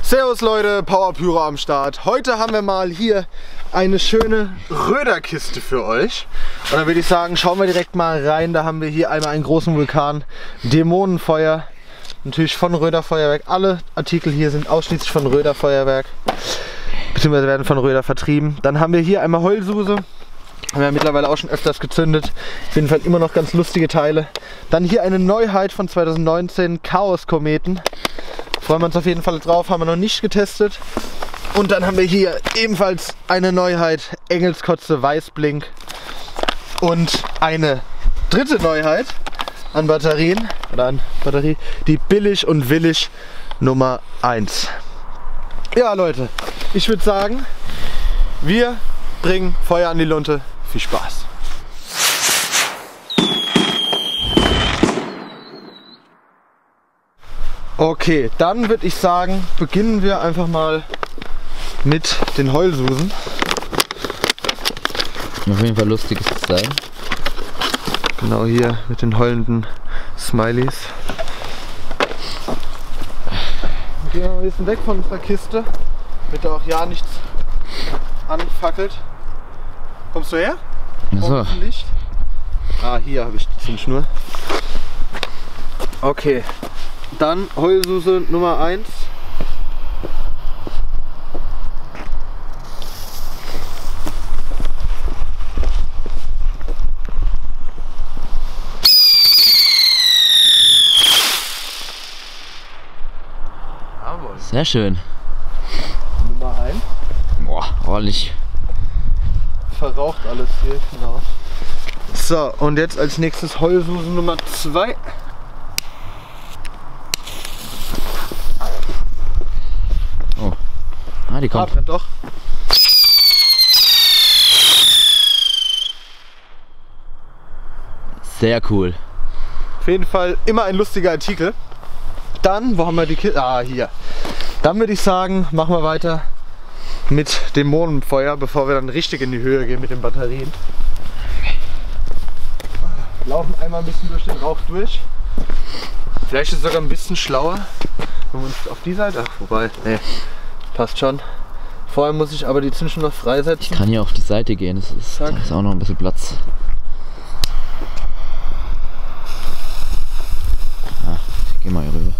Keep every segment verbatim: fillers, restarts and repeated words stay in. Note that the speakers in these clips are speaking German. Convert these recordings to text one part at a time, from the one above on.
Servus Leute, Powerpyro am Start. Heute haben wir mal hier eine schöne Röderkiste für euch. Und dann würde ich sagen, schauen wir direkt mal rein. Da haben wir hier einmal einen großen Vulkan, Dämonenfeuer, natürlich von Röder Feuerwerk. Alle Artikel hier sind ausschließlich von Röder Feuerwerk, beziehungsweise werden von Röder vertrieben. Dann haben wir hier einmal Heulsuse. Haben wir mittlerweile auch schon öfters gezündet. Auf jeden Fall immer noch ganz lustige Teile. Dann hier eine Neuheit von zweitausendneunzehn, Chaos Kometen. Freuen wir uns auf jeden Fall drauf, haben wir noch nicht getestet. Und dann haben wir hier ebenfalls eine Neuheit, Engelskotze Weißblink. Und eine dritte Neuheit an Batterien, oder an Batterie, die Billig und Willig Nummer eins. Ja Leute, ich würde sagen, wir bringen Feuer an die Lunte. Viel Spaß! Okay, dann würde ich sagen, beginnen wir einfach mal mit den Heulsusen. Auf jeden Fall lustiges Design. Genau hier mit den heulenden Smileys. Gehen wir mal ein bisschen weg von unserer Kiste, damit da auch ja nichts anfackelt. Kommst du her? So. Licht. Ah, hier habe ich die Zündschnur. Okay. Dann Heulsuse Nummer eins. Jawohl. Sehr schön. Nummer eins. Boah, ordentlich. Verraucht alles hier, genau. So, und jetzt als nächstes Heulsuse Nummer zwei. Ah, die kommt. Ah, brennt doch. Sehr cool. Auf jeden Fall immer ein lustiger Artikel. Dann, wo haben wir die Kiste? Ah, hier. Dann würde ich sagen, machen wir weiter mit dem Dämonenfeuer, bevor wir dann richtig in die Höhe gehen mit den Batterien. Laufen einmal ein bisschen durch den Rauch durch. Vielleicht ist es sogar ein bisschen schlauer, wenn wir uns auf die Seite. Ach, vorbei. Nee. Passt schon. Vorher muss ich aber die Zündschnur noch freisetzen. Ich kann hier auf die Seite gehen, das ist, da ist auch noch ein bisschen Platz. Ah, ich geh mal hier rüber.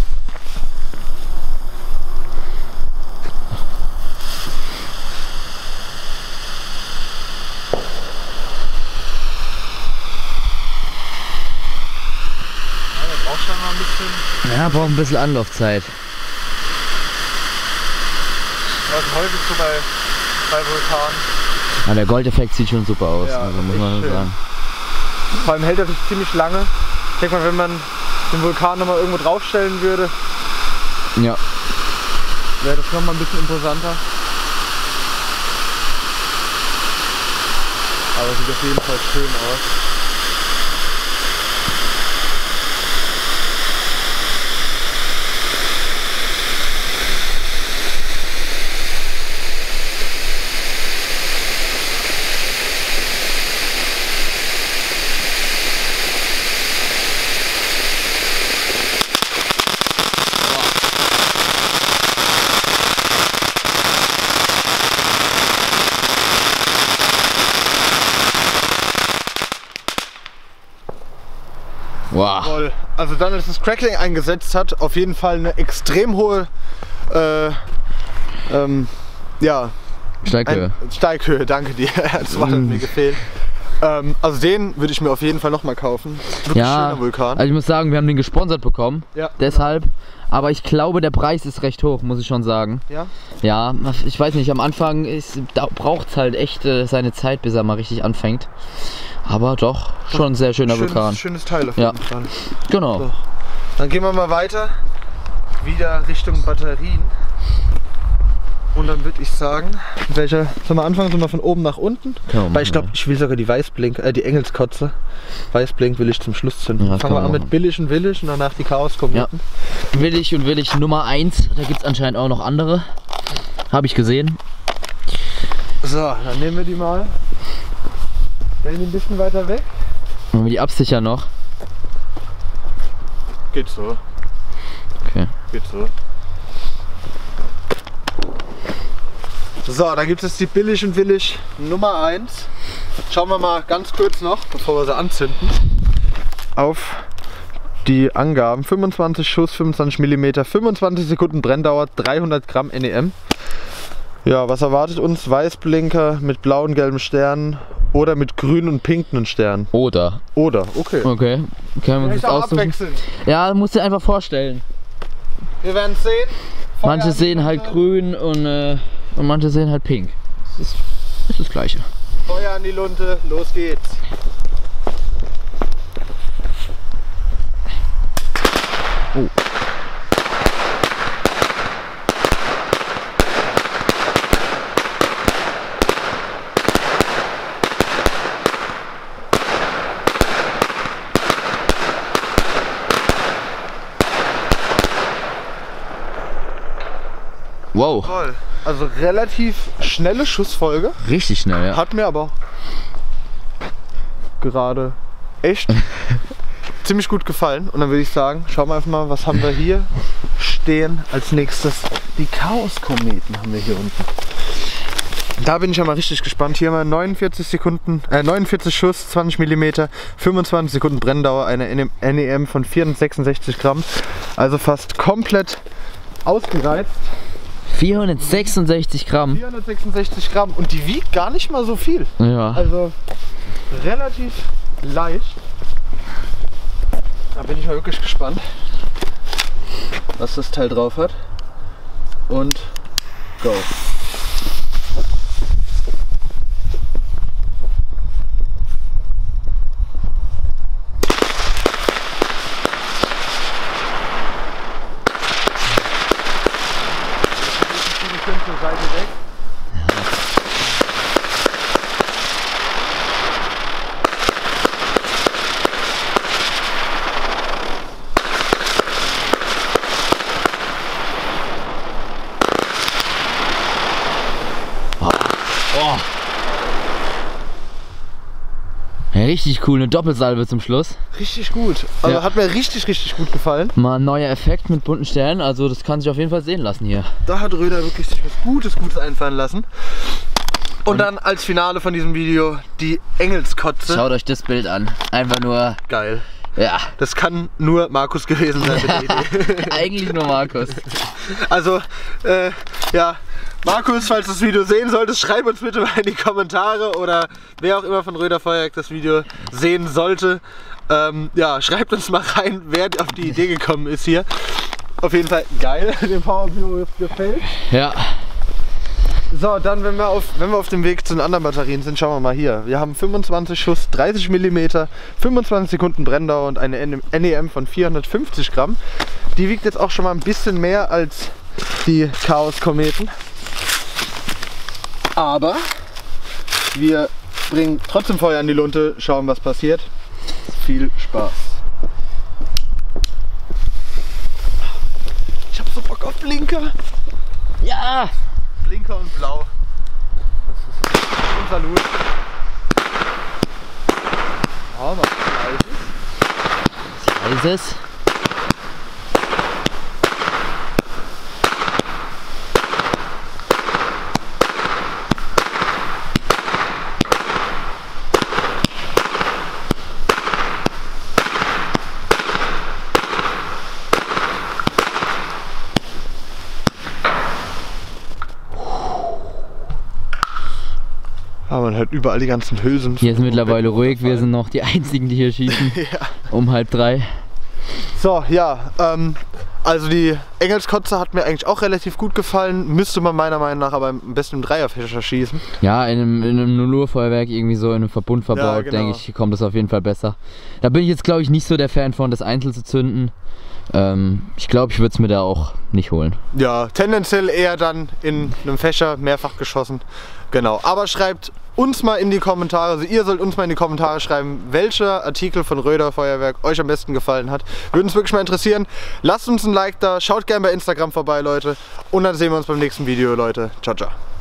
Ja, der braucht schon mal ein bisschen. Ja, braucht ein bisschen Anlaufzeit. Also häufig so bei, bei Vulkanen. Ja, der Goldeffekt sieht schon super aus, Ja, also muss man schön. sagen. Vor allem hält er sich ziemlich lange. Ich denke mal, wenn man den Vulkan nochmal irgendwo draufstellen würde, Ja. wäre das nochmal ein bisschen imposanter. Aber sieht auf jeden Fall schön aus. Wow. Jawohl. Also dann, als das Crackling eingesetzt hat, auf jeden Fall eine extrem hohe äh, ähm, ja, Steighöhe. ein, Steighöhe, danke dir. Das Wort hat mir gefehlt. Ähm, also den würde ich mir auf jeden Fall nochmal kaufen. Wirklich Ja, schöner Vulkan. also ich muss sagen, wir haben den gesponsert bekommen, Ja, deshalb. Aber ich glaube, der Preis ist recht hoch, muss ich schon sagen. Ja? Ja, ich weiß nicht, am Anfang braucht es halt echt äh, seine Zeit, bis er mal richtig anfängt. Aber doch, schon ein sehr schöner Schönes, Vulkan. schönes Teil auf Ja. jeden Fall. Genau. So. Dann gehen wir mal weiter, wieder Richtung Batterien. Und dann würde ich sagen, mit welcher sollen wir anfangen? Sollen wir von oben nach unten? Können wir Weil ich machen, glaube, ich will sogar die Weißblink, äh, die Engelskotze. Weißblink will ich zum Schluss zünden. Ja, Fangen wir können an wir mit machen. Billig und Willig und danach die Chaos Kometen. Ja. Willig und Willig Nummer eins, da gibt es anscheinend auch noch andere. Habe ich gesehen. So, dann nehmen wir die mal. Stellen die ein bisschen weiter weg. Machen wir die absichern noch. Geht so. Okay. Geht so. So, dann gibt es die billig und willig Nummer eins. Schauen wir mal ganz kurz noch, bevor wir sie anzünden, auf die Angaben. fünfundzwanzig Schuss, fünfundzwanzig Millimeter, fünfundzwanzig Sekunden Brenndauer, dreihundert Gramm N E M. Ja, was erwartet uns? Weißblinker mit blauen, gelben Sternen oder mit grünen und pinken Sternen? Oder. Oder, okay. Okay. Können wir uns das aussuchen? Abwechseln. Ja, musst du dir einfach vorstellen. Wir werden es sehen. Feuer Manche sehen halt grün und, äh, und manche sehen halt pink. Das ist, das ist das Gleiche. Feuer an die Lunte, los geht's. Oh. Wow. Toll. Also relativ schnelle Schussfolge. Richtig schnell, ja. Hat mir aber gerade echt ziemlich gut gefallen. Und dann würde ich sagen, schauen wir einfach mal, was haben wir hier stehen als nächstes. Die Chaos-Kometen haben wir hier unten. Da bin ich ja mal richtig gespannt. Hier haben wir neunundvierzig Sekunden, äh, neunundvierzig Schuss, zwanzig Millimeter, fünfundzwanzig Sekunden Brenndauer, eine N E M von vierhundertsechsundsechzig Gramm. Also fast komplett ausgereizt. vierhundertsechsundsechzig Gramm. vierhundertsechsundsechzig Gramm und die wiegt gar nicht mal so viel. Ja. Also relativ leicht. Da bin ich mal wirklich gespannt, was das Teil drauf hat. Und go. Zur Seite weg. Oh. Oh. Ja, richtig cool, eine Doppelsalve zum Schluss. Richtig gut. Also Ja. hat mir richtig, richtig gut gefallen. Mal ein neuer Effekt mit bunten Sternen, also das kann sich auf jeden Fall sehen lassen hier. Da hat Röder wirklich sich was Gutes, Gutes einfallen lassen. Und dann als Finale von diesem Video die Engelskotze. Schaut euch das Bild an. Einfach nur, Geil. ja, Das kann nur Markus gewesen sein mit der Idee. eigentlich nur Markus. Also, äh, ja, Markus, falls du das Video sehen solltest, schreib uns bitte mal in die Kommentare oder wer auch immer von Röder Feuerwerk das Video sehen sollte. Ähm, ja, schreibt uns mal rein, wer auf die Idee gekommen ist hier. Auf jeden Fall geil, dem Powerview gefällt. Ja. So, dann wenn wir, auf, wenn wir auf dem Weg zu den anderen Batterien sind, schauen wir mal hier. Wir haben fünfundzwanzig Schuss, dreißig Millimeter, fünfundzwanzig Sekunden Brenndauer und eine N E M von vierhundertfünfzig Gramm. Die wiegt jetzt auch schon mal ein bisschen mehr als die Chaos-Kometen. Aber wir bringen trotzdem Feuer an die Lunte, schauen was passiert. Viel Spaß. Ich hab so Bock auf Blinker. Ja! Blinker und Blau. Das ist ein Salut. Ja, was Was ist es? Ah, man hört überall die ganzen Hülsen. Hier ist mittlerweile ruhig, wir sind noch die einzigen, die hier schießen. Ja. Um halb drei. So, ja, ähm, also die Engelskotze hat mir eigentlich auch relativ gut gefallen. Müsste man meiner Meinung nach aber am besten im Dreierfächer schießen. Ja, in einem, in einem Null-Uhr-Feuerwerk irgendwie so in einem Verbund verbaut, Ja, genau. denke ich, kommt das auf jeden Fall besser. Da bin ich jetzt, glaube ich, nicht so der Fan von, das einzeln zu zünden. Ähm, ich glaube, ich würde es mir da auch nicht holen. Ja, tendenziell eher dann in einem Fächer mehrfach geschossen. Genau, aber schreibt uns mal in die Kommentare, also ihr sollt uns mal in die Kommentare schreiben, welcher Artikel von Röder Feuerwerk euch am besten gefallen hat. Würde uns wirklich mal interessieren. Lasst uns ein Like da, schaut gerne bei Instagram vorbei, Leute. Und dann sehen wir uns beim nächsten Video, Leute. Ciao, ciao.